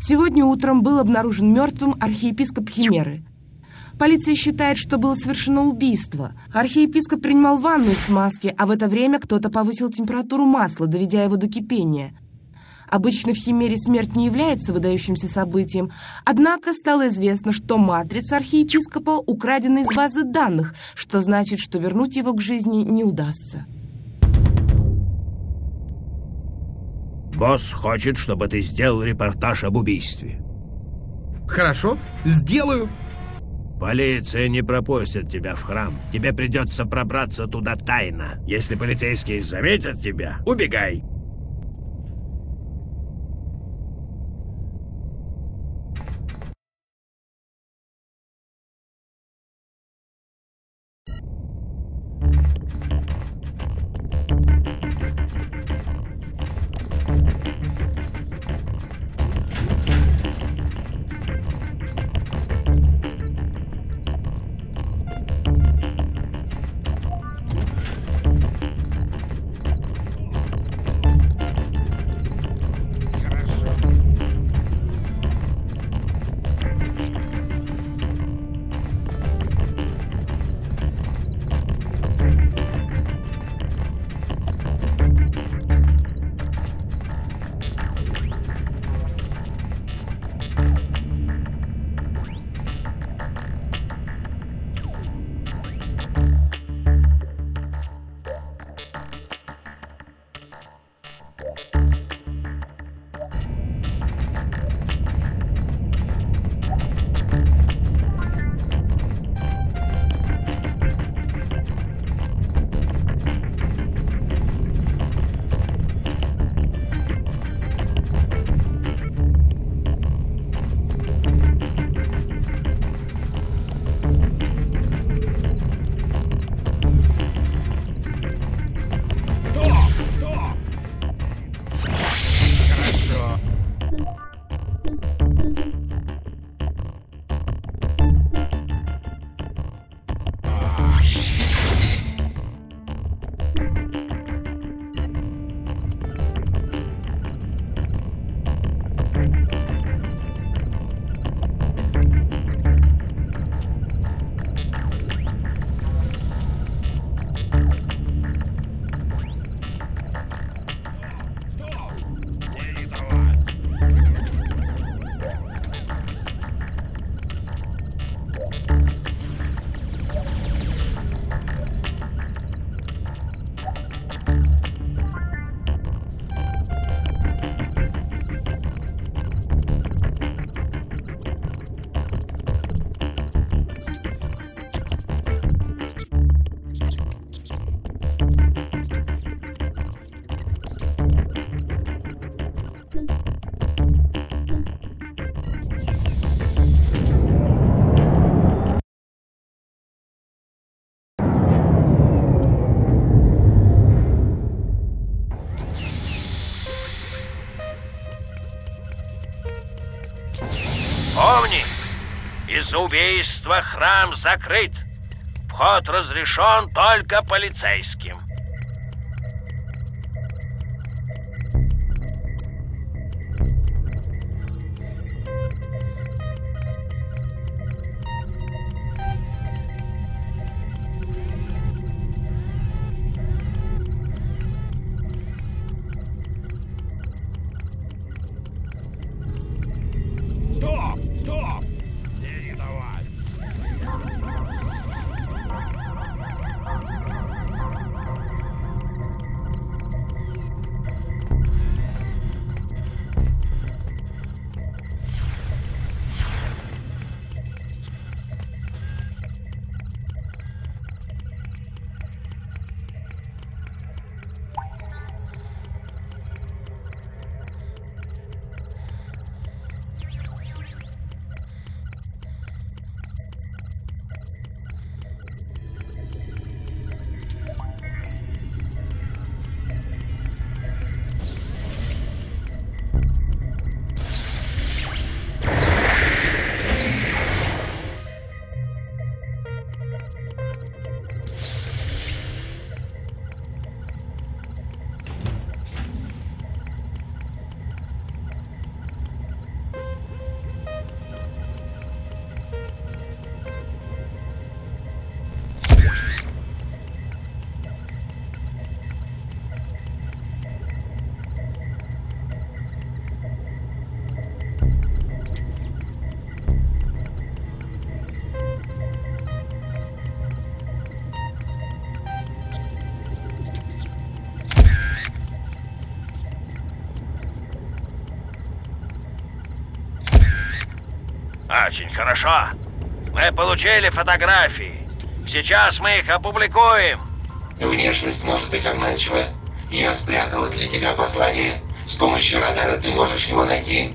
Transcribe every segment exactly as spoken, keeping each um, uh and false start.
Сегодня утром был обнаружен мертвым архиепископ Химеры. Полиция считает, что было совершено убийство. Архиепископ принимал ванну из смазки, а в это время кто-то повысил температуру масла, доведя его до кипения. Обычно в Химере смерть не является выдающимся событием, однако стало известно, что матрица архиепископа украдена из базы данных, что значит, что вернуть его к жизни не удастся. Босс хочет, чтобы ты сделал репортаж об убийстве. Хорошо, сделаю. Полиция не пропустит тебя в храм. Тебе придется пробраться туда тайно. Если полицейские заметят тебя, убегай. Помни, из-за убийства храм закрыт. Вход разрешен только полицейским. Стоп! Стоп! Не давай! Очень хорошо. Мы получили фотографии. Сейчас мы их опубликуем. Внешность может быть обманчива. Я спрятала для тебя послание. С помощью радара ты можешь его найти.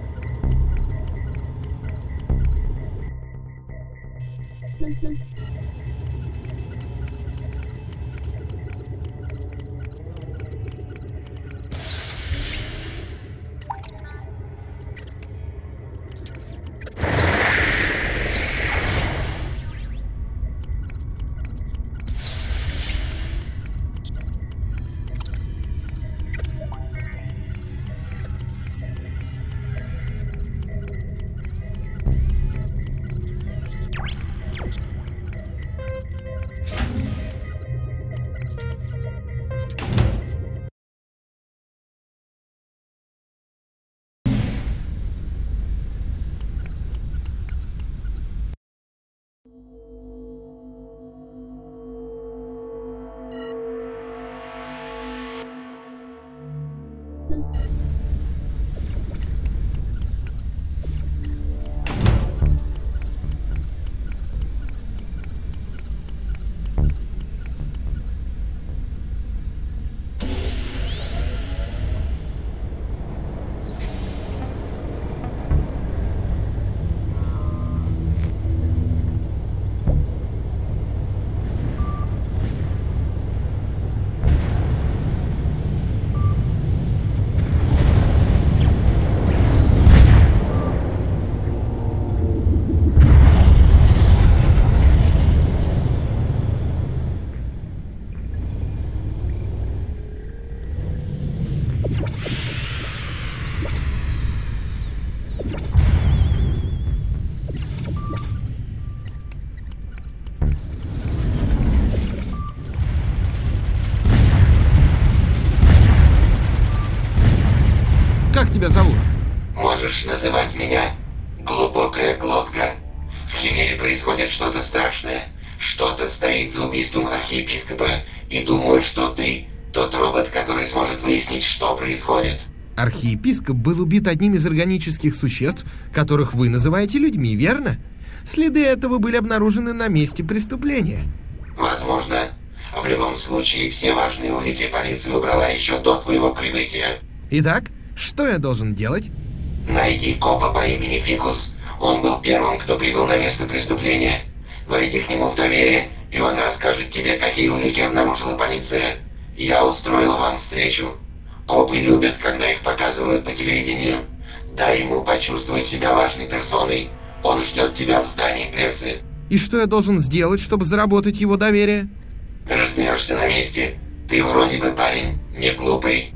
Как тебя зовут? Можешь называть меня Глубокая Глотка. В Химере происходит что-то страшное. Что-то стоит за убийством архиепископа. И думаю, что ты тот робот, который сможет выяснить, что происходит. Архиепископ был убит одним из органических существ, которых вы называете людьми, верно? Следы этого были обнаружены на месте преступления. Возможно. В любом случае, все важные улики полиция убрала еще до твоего прибытия. Итак, что я должен делать? Найди копа по имени Фикус. Он был первым, кто прибыл на место преступления. Войди к нему в доверие, и он расскажет тебе, какие улики обнаружила полиция. Я устроил вам встречу. Копы любят, когда их показывают по телевидению. Дай ему почувствовать себя важной персоной. Он ждет тебя в здании прессы. И что я должен сделать, чтобы заработать его доверие? Разберешься на месте. Ты вроде бы парень, не глупый.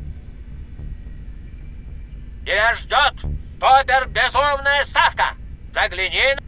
Тебя ждет супер-безумная ставка. Загляни на...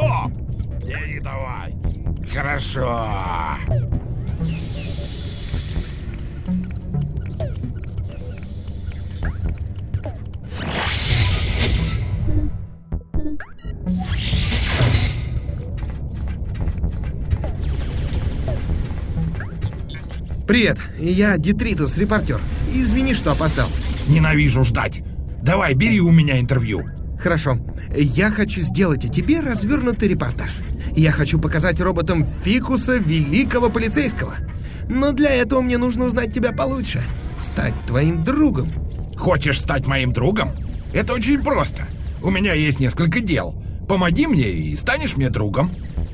Стоп! Не, не давай. Хорошо. Привет, я Детритус, репортер. Извини, что опоздал. Ненавижу ждать. Давай, бери у меня интервью. Хорошо. Я хочу сделать о тебе развернутый репортаж. Я хочу показать роботам Фикуса великого полицейского. Но для этого мне нужно узнать тебя получше. Стать твоим другом. Хочешь стать моим другом? Это очень просто. У меня есть несколько дел. Помоги мне и станешь мне другом.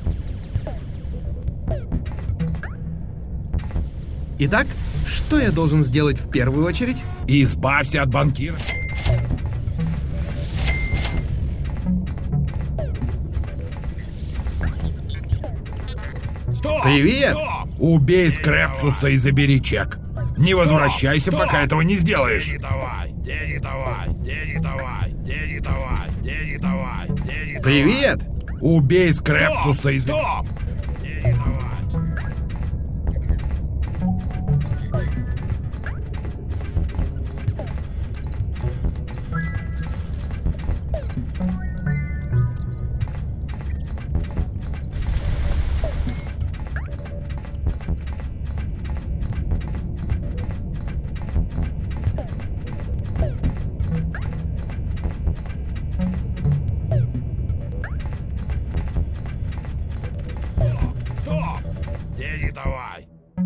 Итак, что я должен сделать в первую очередь? Избавься от банкира. Стоп! Привет! Стоп! Убей Скрепсуса и забери чек. Не возвращайся, Стоп! пока этого не сделаешь. Не давай, не давай, не давай, не давай, не давай, не Привет! Убей Скрепсуса и забери. Не давай. Не давай.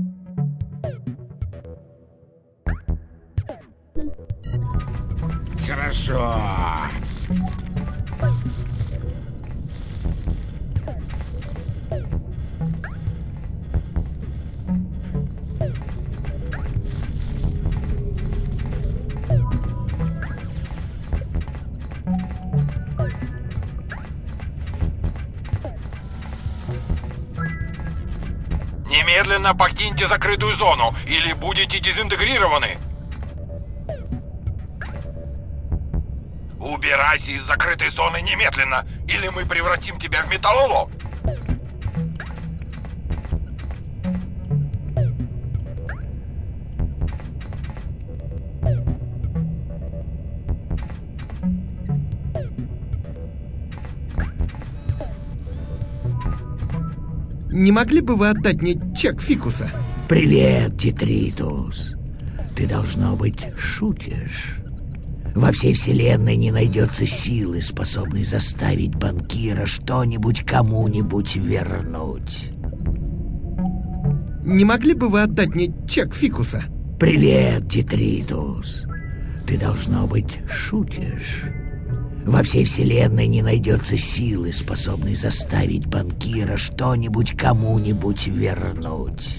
Хорошо. Немедленно покиньте закрытую зону, или будете дезинтегрированы. Убирайся из закрытой зоны немедленно, или мы превратим тебя в металлолом. Не могли бы вы отдать мне чек Фикуса? Привет, Детритус. Ты, должно быть, шутишь. Во всей вселенной не найдется силы, способной заставить банкира что-нибудь кому-нибудь вернуть. Не могли бы вы отдать мне чек Фикуса? Привет, Детритус. Ты, должно быть, шутишь. Во всей вселенной не найдется силы, способной заставить банкира что-нибудь кому-нибудь вернуть.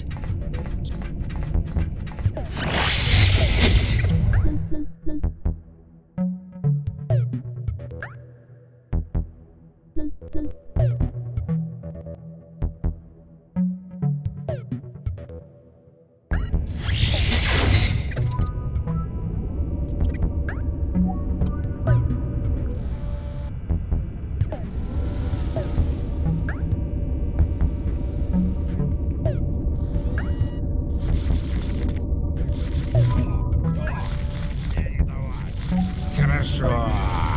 Хорошо.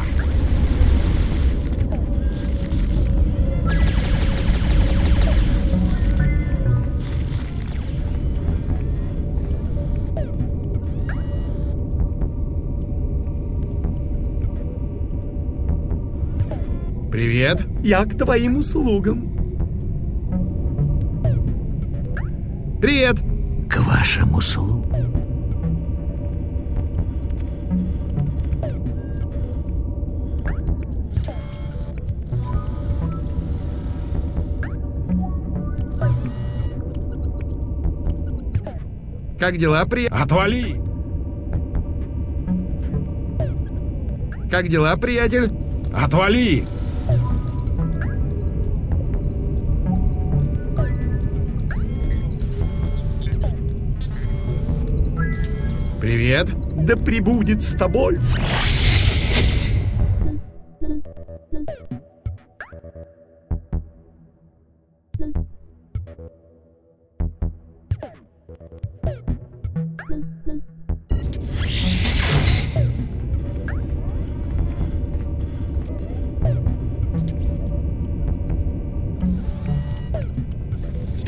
Привет. Я к твоим услугам. Привет. К вашим услугам. Как дела, приятель? Отвали! Как дела, приятель? Отвали! Привет. Да пребудет с тобой.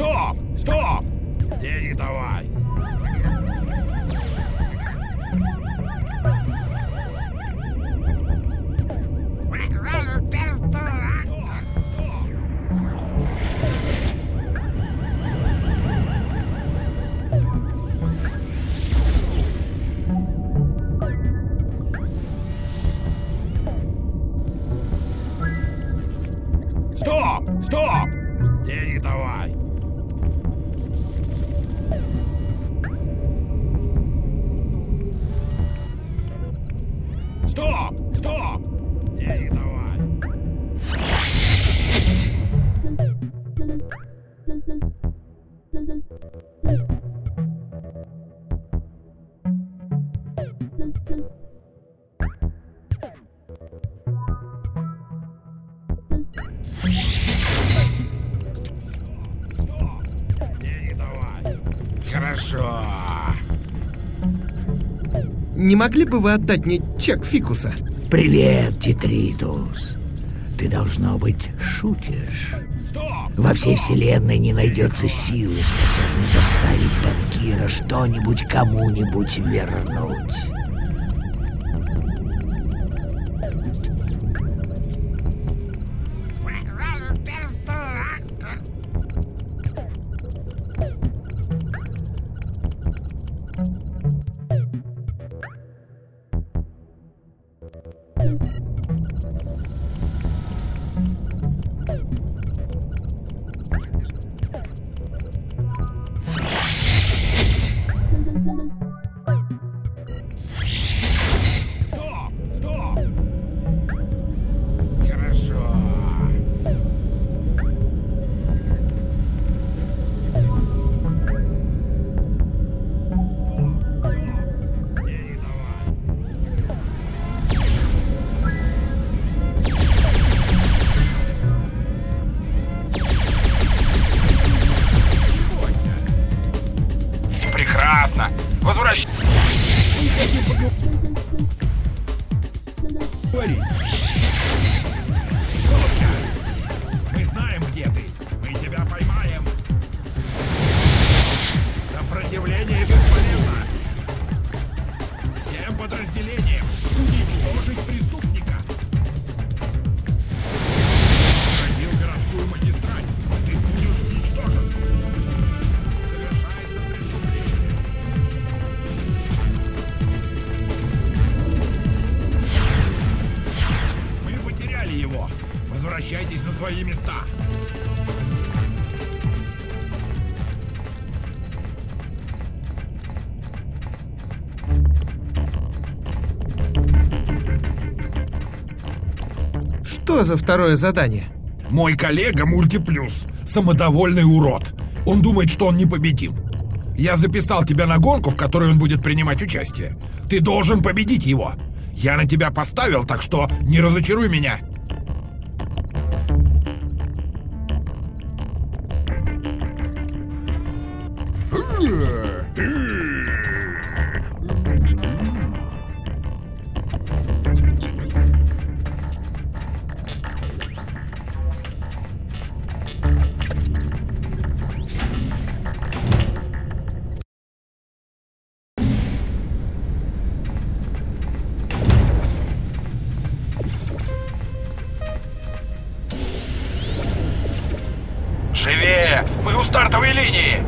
Стоп! Стоп! Не, не давай! Стоп! Стоп! Не, не давай! Стоп! Стоп! Не, не давай! Не, не давай! Хорошо! Не могли бы вы отдать мне чек фикуса? Привет, Детридус. Ты, должно быть, шутишь. Во всей вселенной не найдется силы, способной заставить банкира что-нибудь кому-нибудь вернуть. Стоп! Стоп! Хорошо! Не, не давай! Прекрасно! Возвращайся! Говори. Мы знаем, где ты. Мы тебя поймаем. Сопротивление бесполезно. Всем подразделениям уничтожить преступника. Ходил городскую магистраль. Ты будешь уничтожен. Совершается преступление. Мы потеряли его. Возвращайтесь на свои места. Что за второе задание? Мой коллега Мультиплюс. Самодовольный урод. Он думает, что он непобедим. Я записал тебя на гонку, в которой он будет принимать участие. Ты должен победить его. Я на тебя поставил, так что не разочаруй меня. Живее! Мы у стартовой линии!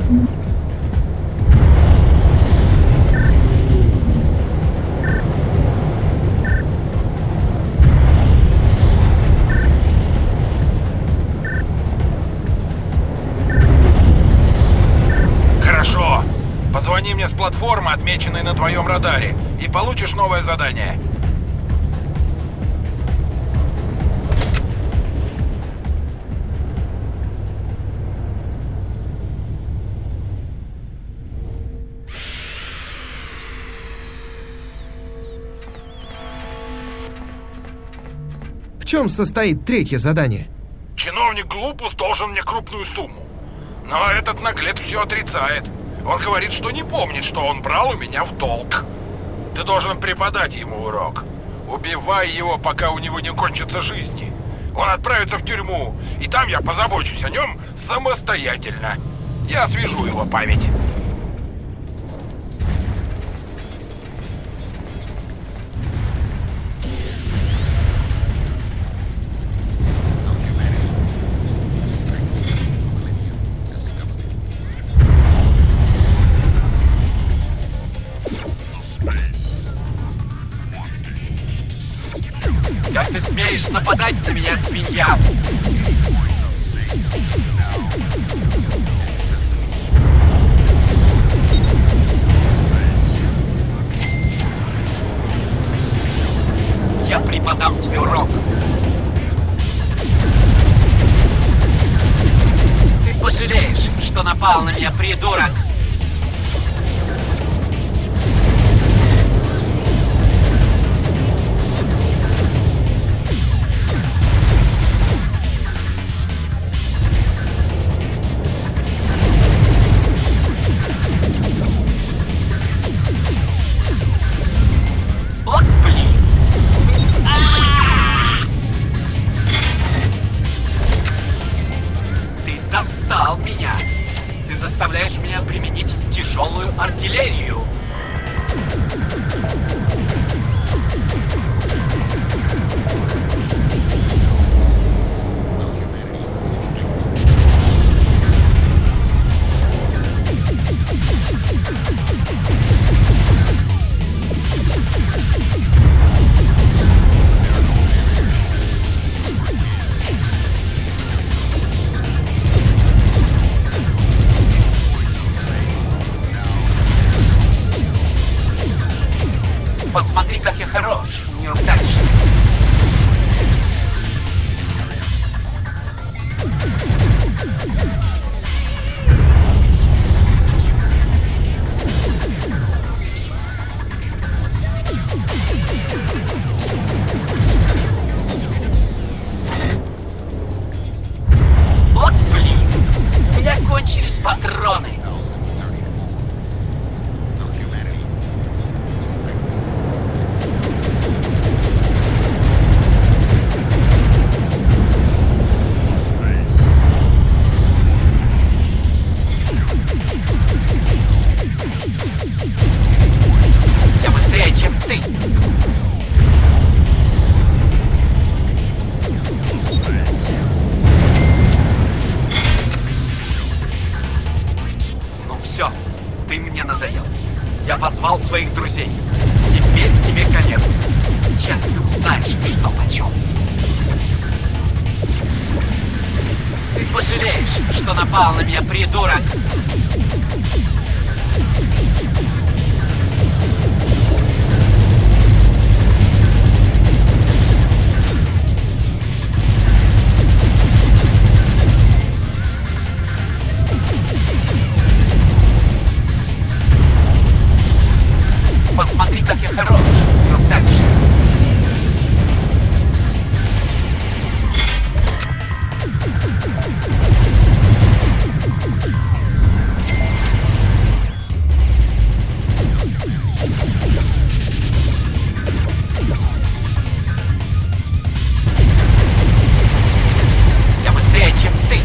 Хорошо. Позвони мне с платформы, отмеченной на твоем радаре, и получишь новое задание. В чем состоит третье задание? Чиновник Глупус должен мне крупную сумму. Но этот наглец все отрицает. Он говорит, что не помнит, что он брал у меня в долг. Ты должен преподать ему урок. Убивай его, пока у него не кончатся жизни. Он отправится в тюрьму, и там я позабочусь о нем самостоятельно. Я освежу его память. Как ты смеешь нападать на меня, свинья? Я преподам тебе урок. Ты пожалеешь, что напал на меня, придурок. Вот блин! А-а-а! Ты достал меня! Ты заставляешь меня применить тяжелую артиллерию! Посмотри, как я хорош, неудачник. Вот блин, у меня кончились патроны. Я быстрее, чем ты. Ну все, ты мне надоел. Я позвал своих друзей. Теперь тебе конец. Сейчас ты узнаешь, что почем. Ты пожалеешь, что напал на меня, придурок. Посмотри, как я хорош, неудачник. Я быстрее, чем ты.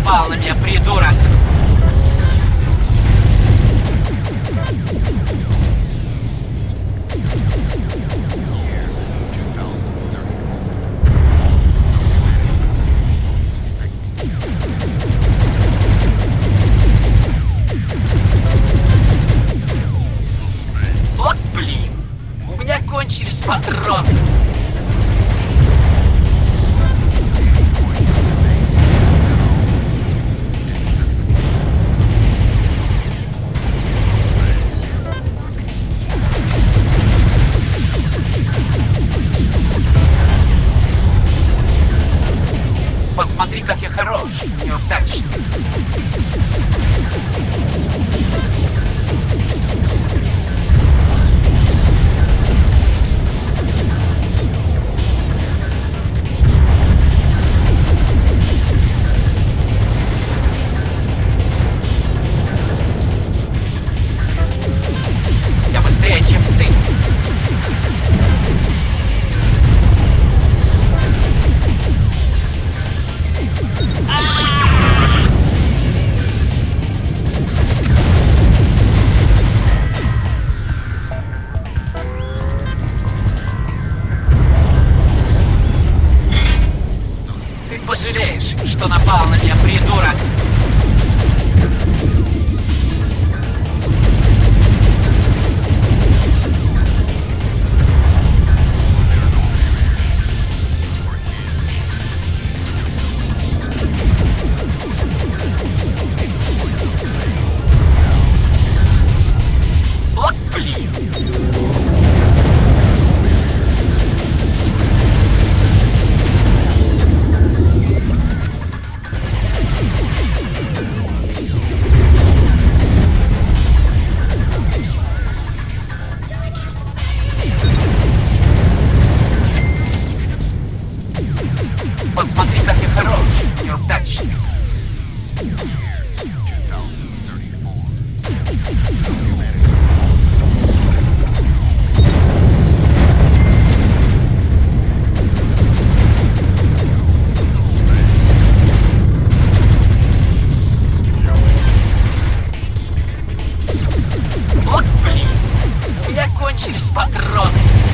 напал на меня, придурок? Вот блин, у меня кончились патроны. Посмотри, как я хорош, неудачник. Я быстрее, чем ты. Ты пожалеешь, что напал на меня, придурок. Вот блин. Посмотри, как я хорош, неудачник. Вот блин, у меня кончились патроны.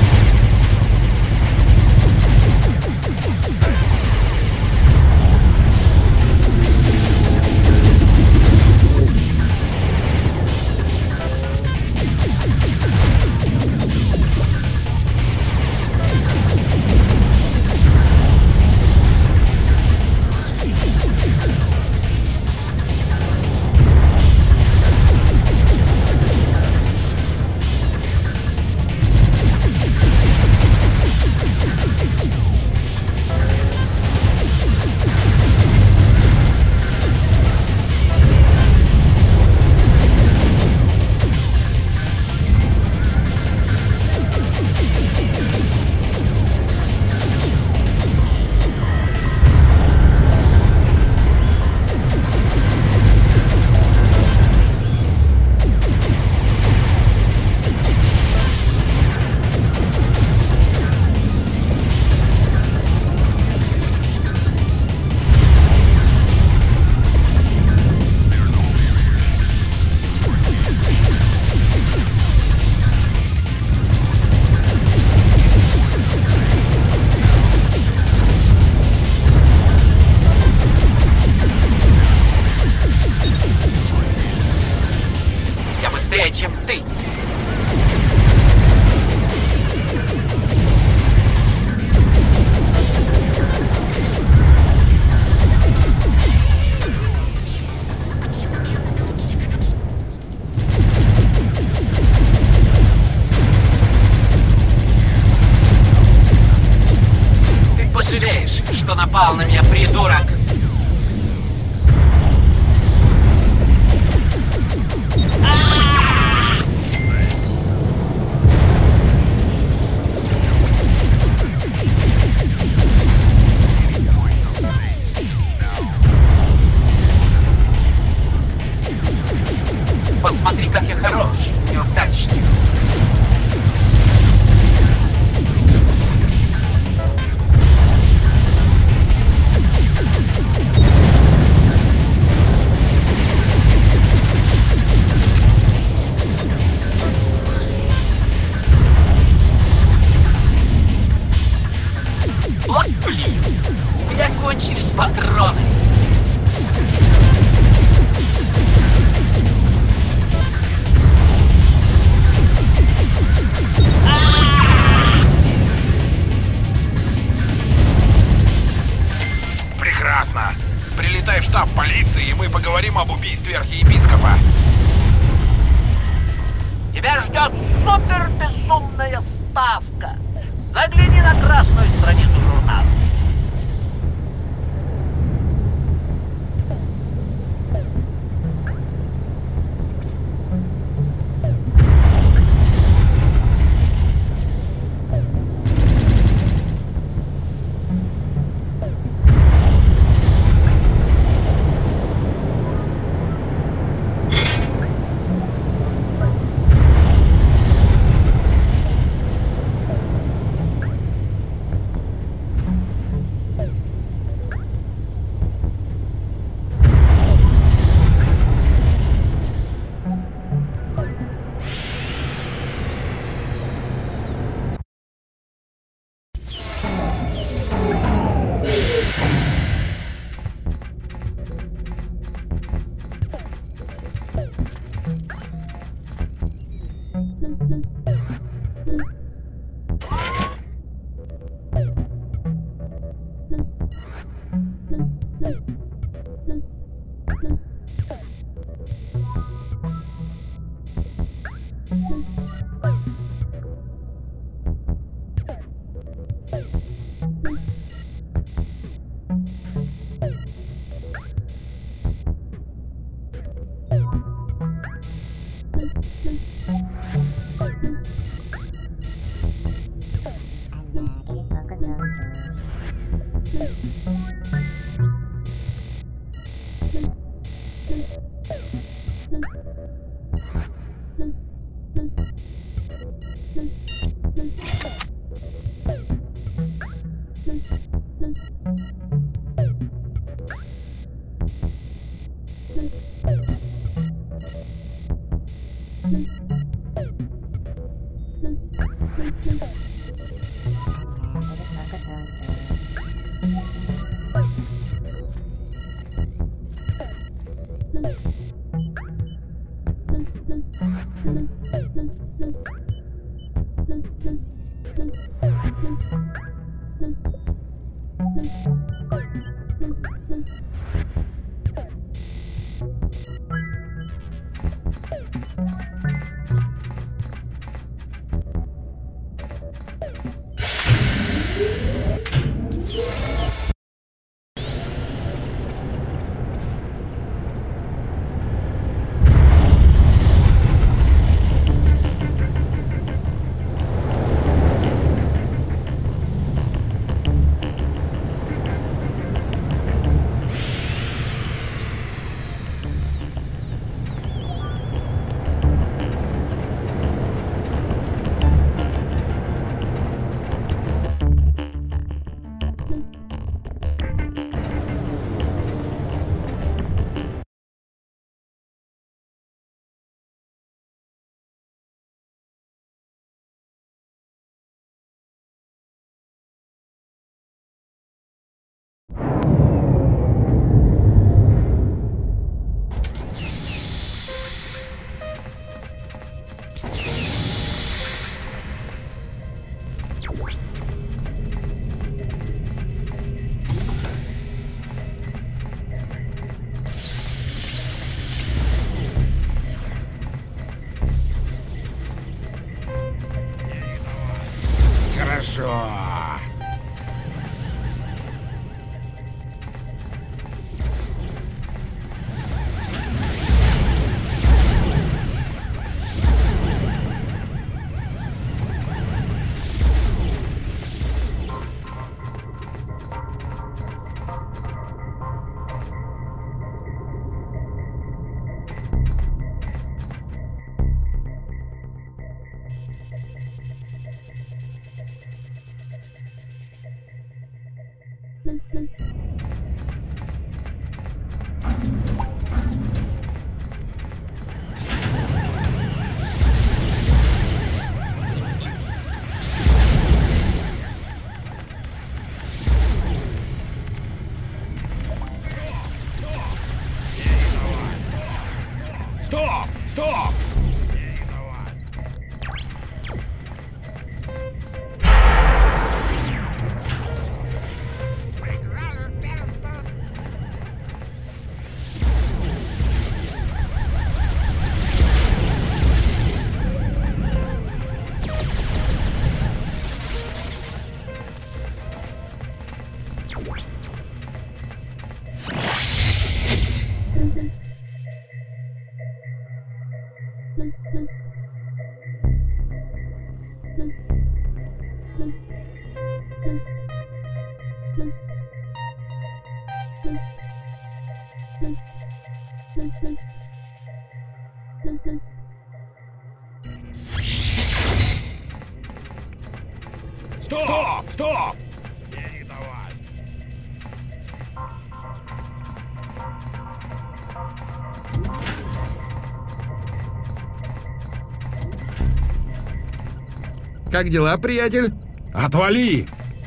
Я быстрее, чем ты. Ты пожалеешь, что напал на меня, придурок. Посмотри, как я хорош, неудачник. Вот блин! У меня кончились патроны! Прекрасно! Прилетай в штаб полиции, и мы поговорим об убийстве архиепископа. Тебя ждет супербезумная ставка. Загляни на красную страницу журнала. Хорошо. Стоп! Стоп! Не давай! Как дела, приятель? Отвали!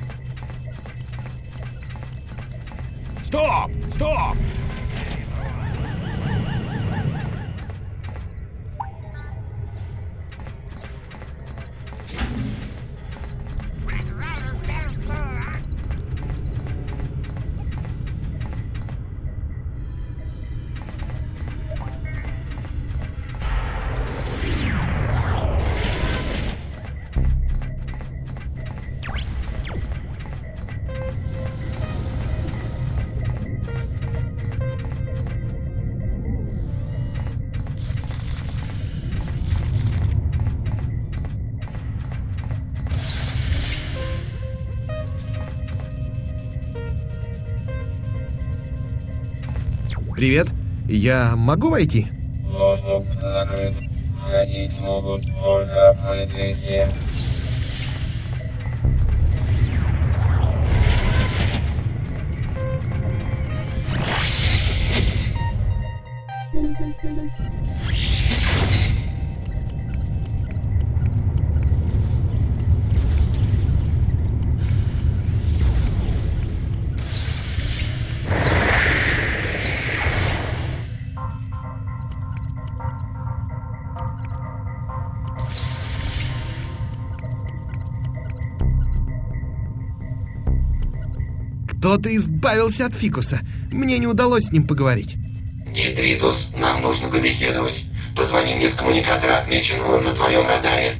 Стоп! Стоп! Привет. Я могу войти? Доступ закрыт. Входить могут только полицейские. Кто-то избавился от Фикуса. Мне не удалось с ним поговорить. Детритус, нам нужно побеседовать. Позвони мне с коммуникатора, отмеченного на твоем радаре.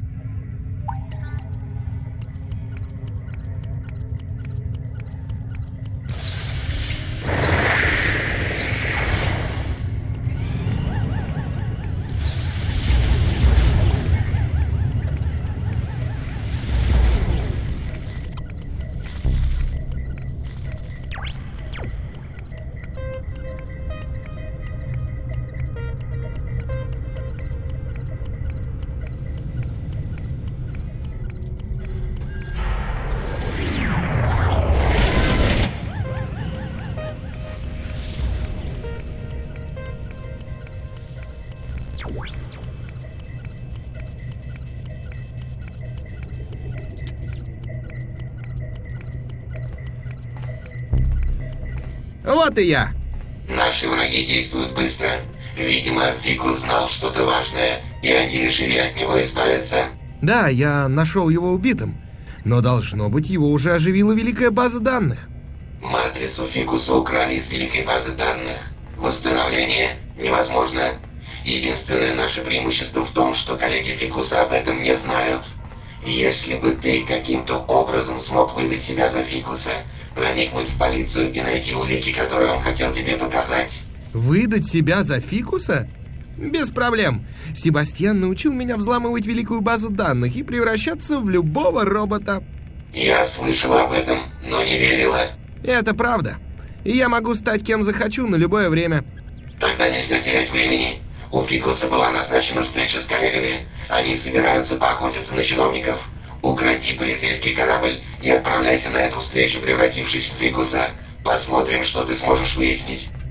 Вот и я. Наши враги действуют быстро. Видимо, Фикус знал что-то важное, и они решили от него избавиться. Да, я нашел его убитым. Но, должно быть, его уже оживила великая база данных. Матрицу Фикуса украли из великой базы данных. Восстановление невозможно. Единственное наше преимущество в том, что коллеги Фикуса об этом не знают. Если бы ты каким-то образом смог выдать себя за Фикуса, проникнуть в полицию и найти улики, которые он хотел тебе показать. Выдать себя за Фикуса? Без проблем. Себастьян научил меня взламывать великую базу данных и превращаться в любого робота. Я слышала об этом, но не верила. Это правда. И я могу стать кем захочу на любое время. Тогда нельзя терять времени. У Фикуса была назначена встреча с коллегами. Они собираются поохотиться на чиновников. Укради полицейский корабль и отправляйся на эту встречу, превратившись в Фикуса. Посмотрим, что ты сможешь выяснить.